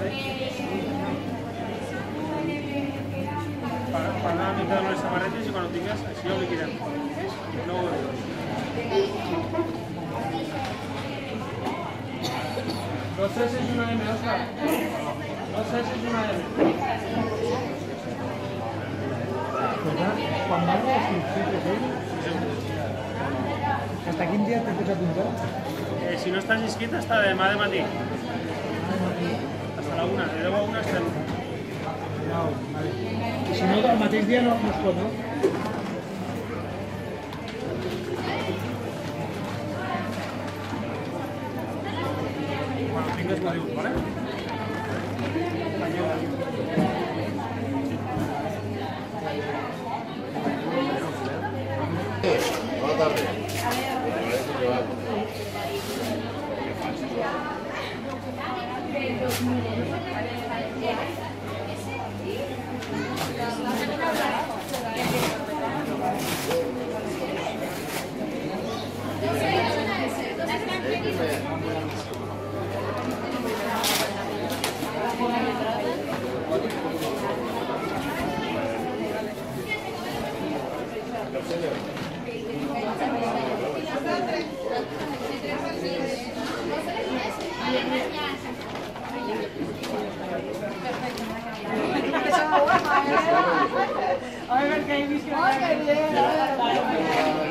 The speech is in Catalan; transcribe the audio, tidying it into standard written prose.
Pagar la mitad de les samarretes i quan ho tingues, així ho liquidem. 9 euros. 2 S és una M, Òscar. 2 S és una M. Quan vas a l'inscripció, hasta quin dia t'he posat un joc? Si no estàs inscrit, hasta demà de matí. Hasta la 1, de 10 a 1 estem. Si no, el mateix dia no es pot, no? Quan ho tingues m'ho dius, vale? Buenas tardes. A ver, que hay visión.